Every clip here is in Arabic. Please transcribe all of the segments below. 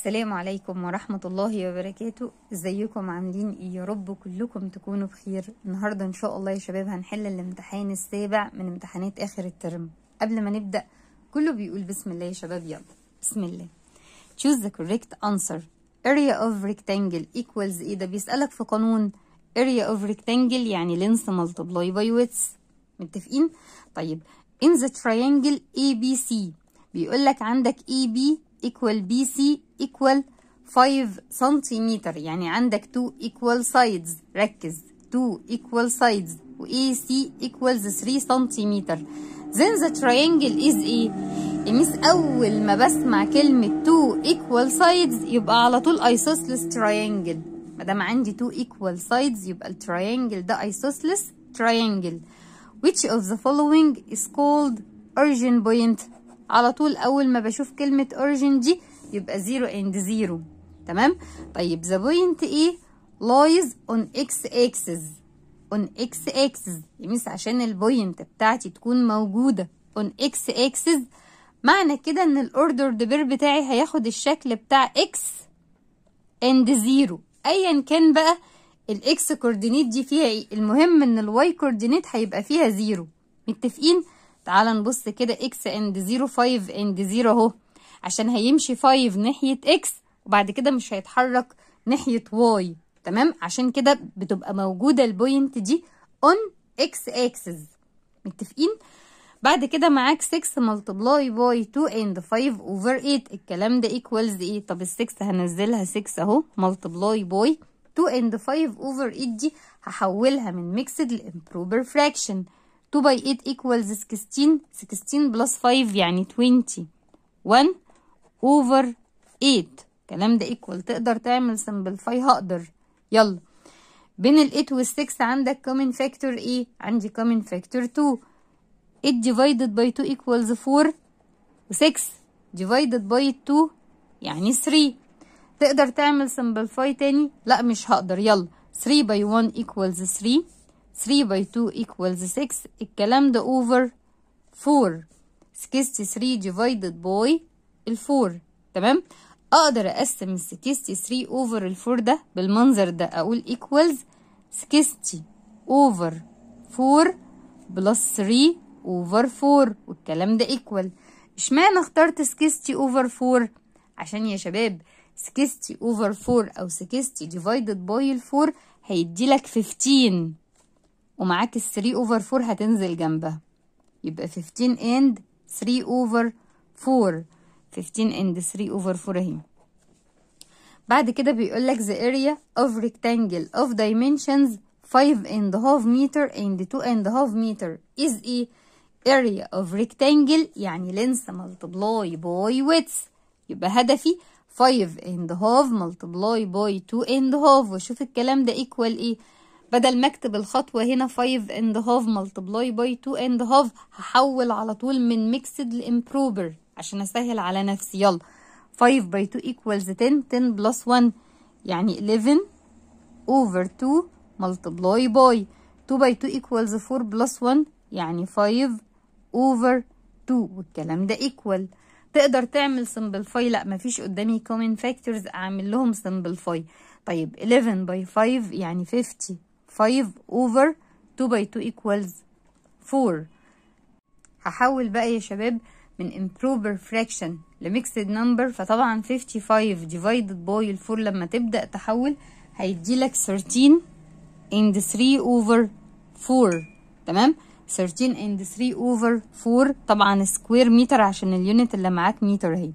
السلام عليكم ورحمة الله وبركاته. ازيكم عاملين ايه؟ يا رب كلكم تكونوا بخير. النهاردة ان شاء الله يا شباب هنحل الامتحان السابع من امتحانات اخر الترم. قبل ما نبدأ كله بيقول بسم الله يا شباب، يلا بسم الله. choose the correct answer. area of rectangle equals ايه؟ ده بيسألك في قانون area of rectangle يعني length multiply by width. متفقين؟ طيب in the triangle ABC بيقولك عندك AB equal BC equal 5 سنتيمتر، يعني عندك 2 equal sides. ركز، 2 equal sides و AC equals 3 سنتيمتر. then the triangle is ايه؟ الميس اول ما بسمع كلمة 2 equal sides يبقى على طول isosceles triangle. مادام عندي 2 equal sides يبقى التريانجل ده isosceles triangle. which of the following is called origin point؟ على طول اول ما بشوف كلمة origin دي يبقى 0 and 0. تمام؟ طيب the point ايه؟ lies on x axis. on x axis يميس عشان البوينت بتاعتي تكون موجودة on x axis معنى كده ان الاوردر دبير بتاعي هياخد الشكل بتاع x and 0 ايا كان بقى الاكس كوردينيت دي فيها ايه. المهم ان الواي كوردينيت هيبقى فيها 0. متفقين؟ تعال نبص كده x and 0 5 and 0 اهو، عشان هيمشي 5 ناحية x وبعد كده مش هيتحرك ناحية y. تمام؟ عشان كده بتبقى موجودة البوينت دي on x axis. متفقين؟ بعد كده معاك 6 multiply by 2 and 5 over 8. الكلام ده equals ايه؟ طب ال 6 هنزلها 6 اهو multiply by 2 and 5 over 8 دي هحولها من mixed ل improper fraction. 2 by 8 equals 16. 16 plus 5 يعني 21 over 8. الكلام ده equal. تقدر تعمل simplify؟ هقدر. يلا بين ال 8 وال 6 عندك common factor ايه؟ عندي common factor 2. 8 divided by 2 equals 4 و 6 divided by 2 يعني 3. تقدر تعمل simplify تاني؟ لا مش هقدر. يلا 3 by 1 equals 3. 3 by 2 equals 6. الكلام ده over 4. 63 divided by 4. تمام؟ اقدر اقسم ال 63 over 4 ده بالمنظر ده، اقول equals 60 over 4 plus 3 over 4 والكلام ده equal. اشمعنى اخترت 60 over 4؟ عشان يا شباب 60 over 4 او 60 divided by 4 هيديلك 15 ومعاك ال 3 over 4 هتنزل جنبها يبقى 15 and 3 over 4. 15 and 3 over 4 اهي. بعد كده بيقولك the area of rectangle of dimensions 5.5 meter and 2.5 meter is ايه؟ area of rectangle يعني length multiply by width. يبقى هدفي 5.5 multiply by 2.5 واشوف الكلام ده equal ايه. بدل ما اكتب الخطوة هنا 5.5 multiply by 2.5 هحول على طول من mixed ل improper عشان اسهل على نفسي. يلا 5 by 2 equals 10. 10 plus 1 يعني 11 over 2 multiply by 2 by 2 equals 4 plus 1 يعني 5 over 2 والكلام ده equal. تقدر تعمل simplify؟ لا مفيش قدامي common factors اعمل لهم simplify. طيب 11 by 5 يعني 50. 5 over 2 by 2 equals 4. هحول بقى يا شباب من improper fraction لميكسد نمبر، فطبعا 55 divided by 4 لما تبدأ تحول هيديلك 13 and 3 over 4. تمام؟ 13 and 3 over 4 طبعا سكوير متر عشان اليونت اللي معاك متر اهي.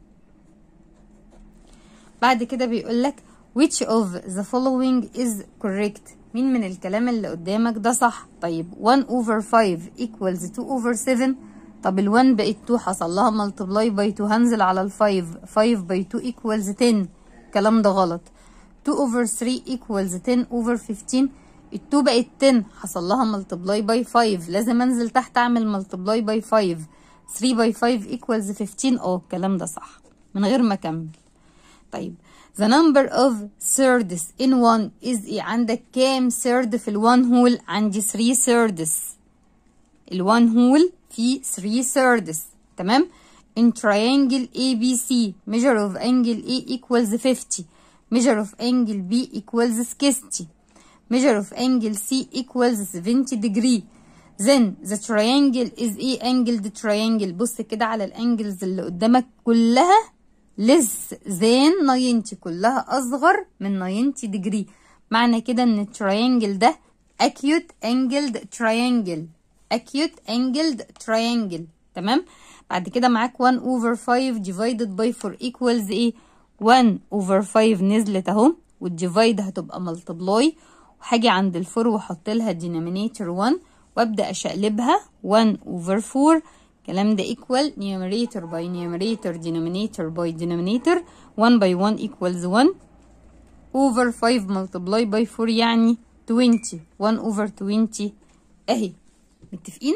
بعد كده بيقولك which of the following is correct؟ مين من الكلام اللي قدامك ده صح؟ طيب 1 over 5 equals 2 over 7. طب ال 1 بقت 2 حصل لها multiply by 2 هنزل على ال 5. 5 by 2 equals 10. الكلام ده غلط. 2 over 3 equals 10 over 15. ال 2 بقت 10 حصل لها multiply by 5 لازم انزل تحت اعمل multiply by 5. 3 by 5 equals 15. الكلام ده صح من غير ما اكمل. طيب the number of thirds in one is ايه؟ عندك كام third في ال 1 whole؟ عندي 3 thirds. ال 1 whole فيه 3 thirds. تمام؟ in triangle ABC measure of angle A equals 50, measure of angle B equals 60, measure of angle C equals 70 degree. then the triangle is A angled triangle. بص كده على الانجلز اللي قدامك كلها less than 90، كلها اصغر من 90 degree. معنى كده ان التراينجل ده acute angled triangle، acute angled triangle. تمام. بعد كده معاك 1 over 5 divided by 4 equals ايه؟ 1 over 5 نزلت اهو، والديفايد هتبقى multiply، وهاجي عند الفور واحط لها denominator 1 وابدا اشقلبها 1 over 4. الكلام ده equal numerator by numerator denominator by denominator 1 by 1 equals 1 over 5 multiply by 4 يعني 20. 1 over 20 اهي. متفقين؟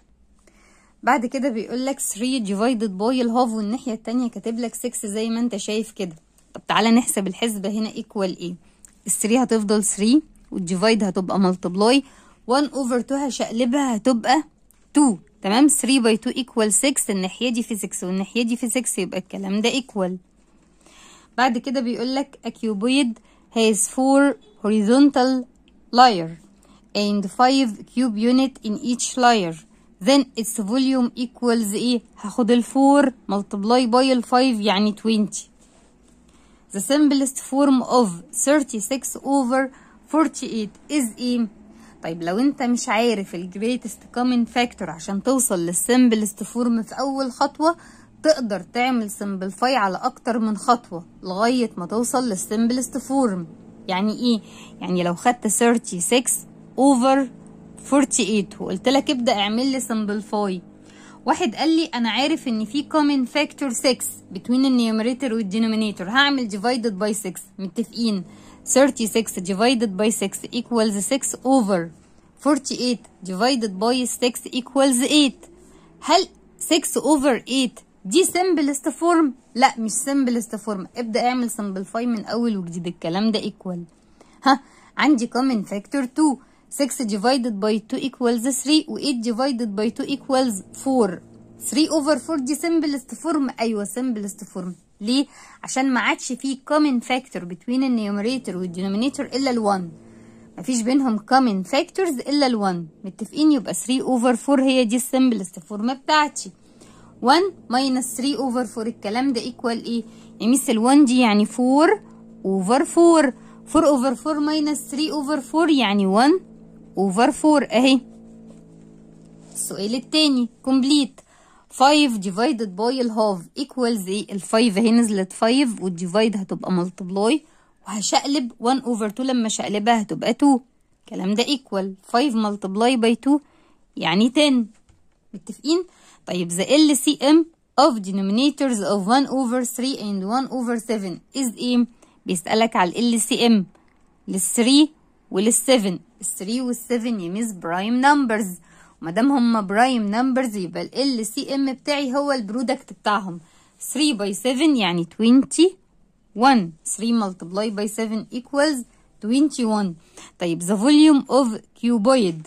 بعد كده بيقول لك 3 divided by الهاف، والناحيه التانيه كاتب لك 6 زي ما انت شايف كده. طب تعالى نحسب الحسبه هنا equal ايه. ال 3 هتفضل 3 والديفايد هتبقى multiply، 1 over 2 هشقلبها هتبقى 2. تمام. 3 by 2 equal 6، الناحيه دي في 6 والناحيه دي في 6، يبقى الكلام ده equal. بعد كده بيقول لك a cuboid has 4 horizontal layer and 5 cube unit in each layer, then its volume equals ايه؟ هاخد ال 4 multiply by ال 5 يعني 20. The simplest form of 36 over 48 is ايه؟ طيب لو انت مش عارف ال greatest common factor عشان توصل للسمبلست فورم في اول خطوة، تقدر تعمل simplify على اكتر من خطوة لغاية ما توصل للسمبلست فورم. يعني ايه؟ يعني لو خدت 36 over 48 وقلت لك ابدأ اعمل لي simplify، واحد قال لي انا عارف ان في common factor 6 between النيوميريتور والدينومينيتور، هعمل divided by 6. متفقين؟ 36 divided by 6 equals 6 over 48 divided by 6 equals 8. هل 6 over 8 دي simplest form؟ لا مش simplest form. ابدأ اعمل simplify من اول وجديد. الكلام ده equal. ها عندي common factor 2. 6 divided by 2 equals 3 و 8 divided by 2 equals 4. 3 over 4 دي simplest form. ايوه simplest form. ليه؟ عشان ما عادش فيه common factor between النيوميريتور والدينومينيتور الا ال1. مفيش بينهم common factors الا ال1. متفقين؟ يبقى 3 over 4 هي دي السمبلست فورم بتاعتي. 1 minus 3 over 4 الكلام ده equal ايه؟ يعني ميس ال1 دي يعني 4 over 4. 4 over 4 minus 3 over 4 يعني 1 over 4 اهي. السؤال التاني complete. 5 divided by الهاف equals ايه؟ ال 5 اهي نزلت 5 والديفايد هتبقى multiply، وهشقلب 1 over 2 لما شقلبها هتبقى 2. الكلام ده equal 5 multiply by 2 يعني 10. متفقين؟ طيب the LCM of denominators of 1 over 3 and 1 over 7 is ايه؟ بيسألك على ال LCM لل 3 ولل 7. ال 3 وال 7 يميز برايم نمبرز، ومادام هما برايم نمبرز يبقى ال LCM بتاعي هو البرودكت بتاعهم. 3 by 7 يعني 21. 3 multiply by 7 equals 21. طيب the volume of cuboid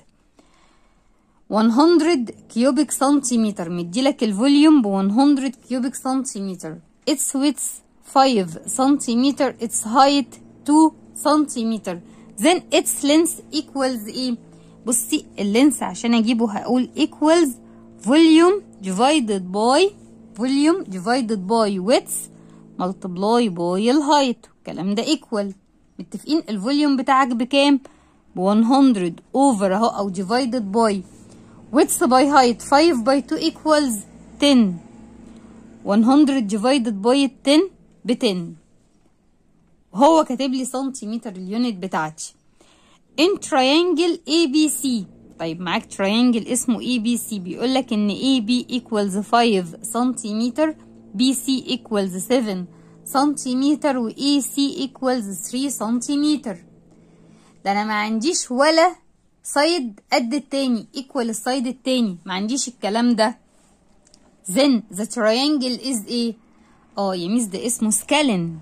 100 كيوبيك سنتيمتر. مديلك الفوليوم ب 100 كيوبيك سنتيمتر. its width 5 سنتيمتر. its height 2 سنتيمتر. then its length equals ايه؟ بصي اللينس عشان اجيبه هقول equals volume divided by width multiply by الهايت. الكلام ده equal. متفقين؟ الفوليوم بتاعك بكام؟ ب 100 over اهو او divided by width by height 5 by 2 equals 10. 100 divided by 10 ب 10. وهو كاتب لي سنتيمتر اليونت بتاعتي. in triangle ABC. طيب معاك triangle اسمه ABC، بيقول لك ان AB equals 5 سنتيمتر، BC equals 7 سنتيمتر، و AC equals 3 سنتيمتر. ده انا ما عنديش ولا سايد قد التاني equal السايد التاني، ما عنديش الكلام ده. then the triangle is ايه؟ يا ميس ده اسمه سكالين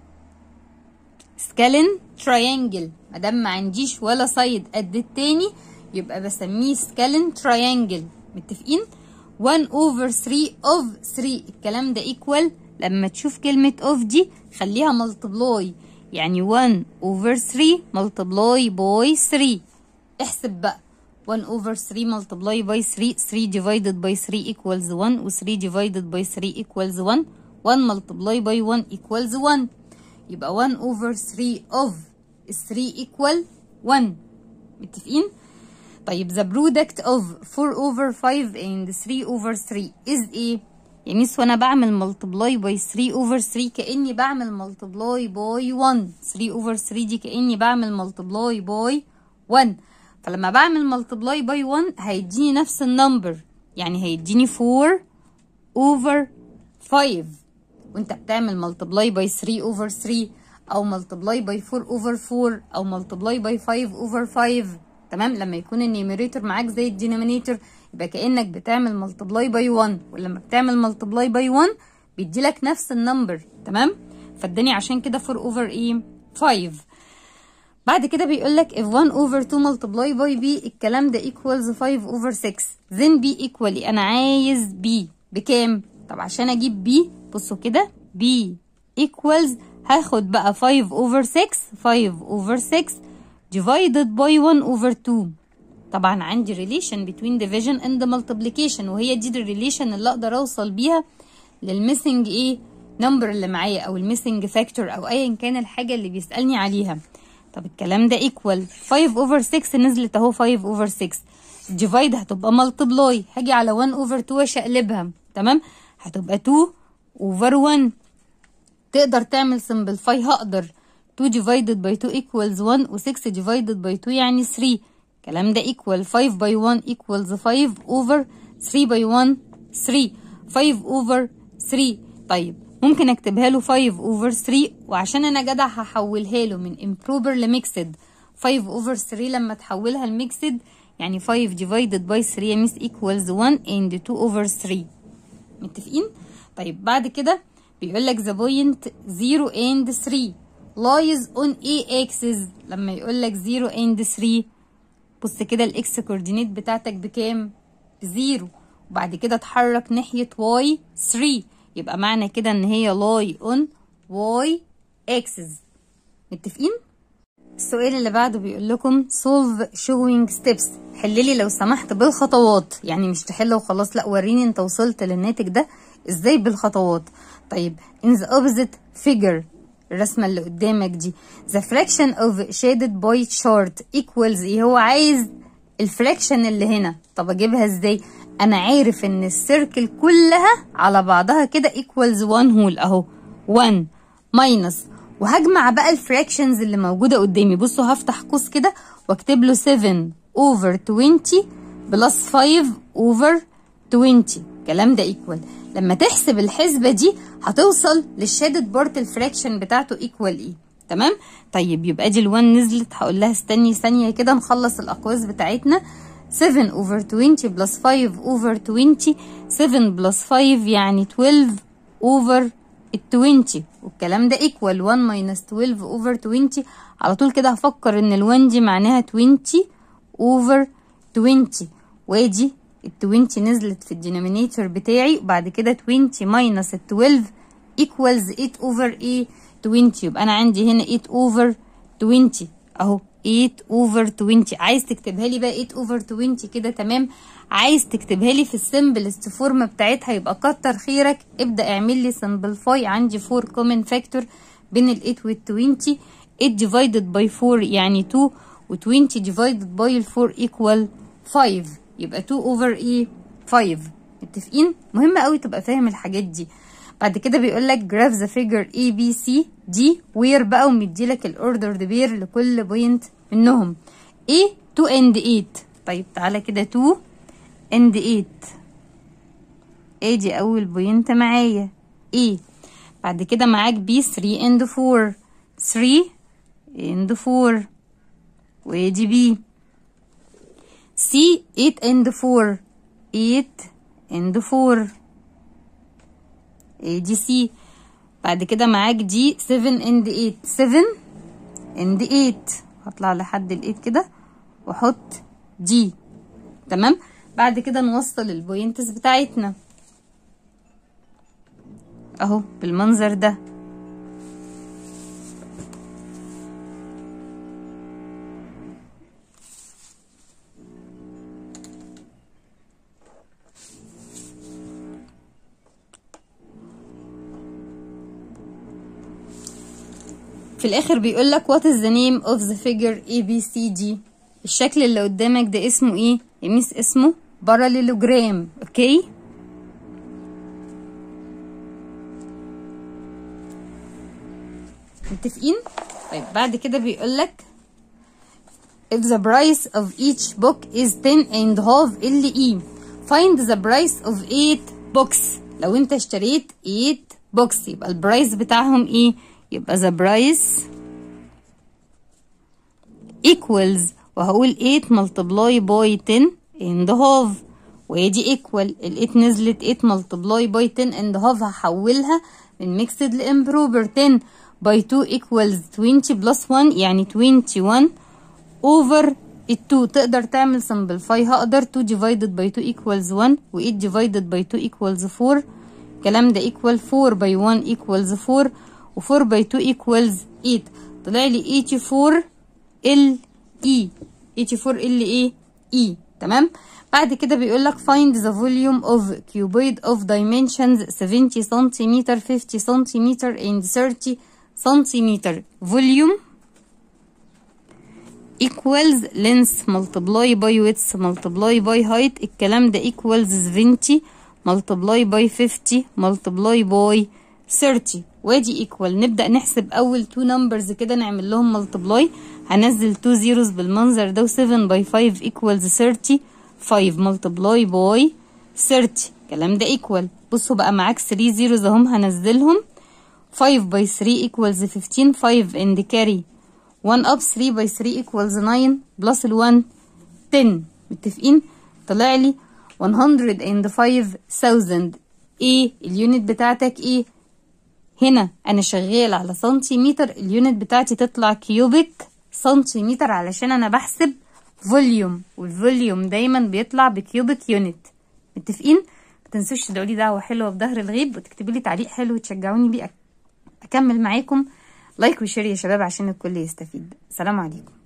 triangle. مادام ما عنديش ولا سايد قد التاني يبقى بسميه سكالين triangle. متفقين؟ 1 over 3 of 3. الكلام ده equal لما تشوف كلمة of دي خليها multiply، يعني 1 over 3 multiply by 3. احسب بقى 1 over 3 multiply by 3. 3 divided by 3 equals 1 و 3 divided by 3 equals 1. 1 multiply by 1 equals 1. يبقى 1 over 3 of 3 equal 1. متفقين؟ طيب the product of 4 over 5 and 3 over 3 is ايه؟ يا ميس وانا بعمل multiply by 3 over 3 كأني بعمل multiply by 1. 3 over 3 دي كأني بعمل multiply by 1. فلما بعمل multiply by 1 هيديني نفس النمبر، يعني هيديني 4 over 5. وانت بتعمل multiply by 3 over 3 او multiply by 4 over 4 او multiply by 5 over 5. تمام؟ لما يكون النيوميريتور معاك زي الدينومينيتور يبقى كأنك بتعمل multiply by 1، ولما بتعمل multiply by 1 بيديلك نفس النمبر. تمام؟ فاداني عشان كده 4 over ايه؟ 5. بعد كده بيقولك if 1 over 2 multiply by b الكلام ده equals 5 over 6 then b equally. انا عايز b بكام؟ طب عشان اجيب b بصوا كده b equals هاخد بقى 5 over 6 5 over 6 divided by 1 over 2. طبعا عندي relation between division and multiplication، وهي دي الريليشن اللي اقدر اوصل بيها للميسنج ايه نمبر اللي معايا او الميسنج فاكتور او ايا كان الحاجه اللي بيسالني عليها. طب الكلام ده equal 5 over 6 نزلت اهو 5 over 6 divide هتبقى multiply، هاجي على 1 over 2 اشقلبها. تمام؟ هتبقى 2 over 1. تقدر تعمل simplify؟ هقدر. 2 divided by 2 equals 1 و 6 divided by 2 يعني 3. الكلام ده equal 5 by 1 equals 5 over 3 by 1 3 5 over 3. طيب ممكن اكتبها له 5 over 3 وعشان انا جدع هحولها له من improper لميكسد. 5 over 3 لما تحولها لميكسد يعني 5 divided by 3 يا ميس equals 1 and 2 over 3. متفقين؟ طيب بعد كده بيقول لك the point 0 and 3 lies on a axis. لما يقول لك 0 and 3 بص كده الاكس كوردينيت بتاعتك بكام؟ ب0، وبعد كده اتحرك ناحية y 3 يبقى معنى كده ان هي lie on y axis. متفقين؟ السؤال اللي بعده بيقول لكم solve showing steps. حللي لو سمحت بالخطوات، يعني مش تحل وخلاص، لا وريني انت وصلت للناتج ده ازاي بالخطوات. طيب in the opposite figure الرسمة اللي قدامك دي the fraction of shaded by chart equals ايه؟ هو عايز الفراكشن اللي هنا. طب اجيبها ازاي؟ انا عارف ان السيركل كلها على بعضها كده equals 1 whole اهو 1 minus، وهجمع بقى الفراكشنز اللي موجودة قدامي. بصوا هفتح قوس كده واكتب له 7 over 20 plus 5 over 20. الكلام ده equal. لما تحسب الحسبة دي هتوصل للشادد بارت الفراكشن بتاعته equal ايه. تمام؟ طيب يبقى دي ال1 نزلت، هقول لها استني ثانية كده نخلص الأقواس بتاعتنا. 7 over 20 plus 5 over 20 7 plus 5 يعني 12 over 20 والكلام ده equal 1 minus 12 over 20. على طول كده هفكر ان ال1 دي معناها 20 over 20 وادي ال20 نزلت في الدينومينيتور بتاعي، وبعد كده 20 minus ال12 equals 8 over ايه 20. يبقى انا عندي هنا 8 over 20 اهو 8 over 20. عايز تكتبها لي بقى 8 over 20 كده تمام. عايز تكتبها لي في السمبلست فورم بتاعتها يبقى كتر خيرك. ابدا اعمل لي سمبلفاي. عندي 4 كومن فاكتور بين ال 8 وال 20. 8 divided by 4 يعني 2 و 20 divided by ال 4 equal 5 يبقى 2 over ايه 5. متفقين؟ مهم قوي تبقى فاهم الحاجات دي. بعد كده بيقول لك graph the figure A B C D where بقى ومديلك الاوردر بير لكل بوينت منهم. A 2 and 8. طيب تعالى كده 2 and 8 ادي اول بوينت معايا A. بعد كده معاك B 3 and 4 3 and 4 وادي B. C 8 and 4 8 and 4 ادي C. بعد كده معاك دي 7 and 8 7 and 8 هطلع لحد ال 8 كده واحط دي. تمام. بعد كده نوصل البوينتس بتاعتنا اهو بالمنظر ده. في الاخر بيقولك what is the name of the figure ABCD. الشكل اللي قدامك ده اسمه ايه يا ميس؟ اسمه باراليلوجرام. اوكي، متفقين؟ طيب بعد كده بيقولك if the price of each book is 10.5 LE find the price of 8 books. لو انت اشتريت 8 books يبقى البرايس بتاعهم ايه؟ يبقى the price equals، وهقول 8 multiply by 10.5 وادي equal ال 8 نزلت 8 multiply by 10.5 هحولها من mixed لامبروفر. 10 by 2 equals 20 plus 1 يعني 21 over ال 2. تقدر تعمل simplify. هقدر 2 divided by 2 equals 1 و 8 divided by 2 equals 4. الكلام ده equal 4 by 1 equals 4 و 4 by 2 equals 8. طلع لي 84 LE. 84 LE E. تمام. بعد كده بيقول لك find the volume of cuboid of dimensions 70 cm 50 cm and 30 cm. volume equals length multiply by width multiply by height. الكلام ده equals 70 multiply by 50 multiply by 30 وادي equal. نبدأ نحسب أول 2 numbers كده نعمل لهم multiply. هنزل 2 zeros بالمنظر ده و 7 by 5 equals 30. 5 multiply by 30 الكلام ده equal. بصوا بقى معاك 3 zeros اهم هنزلهم. 5 by 3 equals 15. 5 and carry 1 up. 3 by 3 equals 9 plus ال 1 10. متفقين؟ طلع لي 105,000. ايه اليونت بتاعتك ايه؟ هنا انا شغال على سنتيمتر، اليونت بتاعتي تطلع كيوبيك سنتيمتر علشان انا بحسب فوليوم، والفوليوم دايما بيطلع بكيوبيك يونت. متفقين؟ متنسوش تدعوا لي دعوه حلوه بظهر الغيب وتكتبوا لي تعليق حلو وتشجعوني بيه اكمل معاكم. لايك وشير يا شباب عشان الكل يستفيد. سلام عليكم.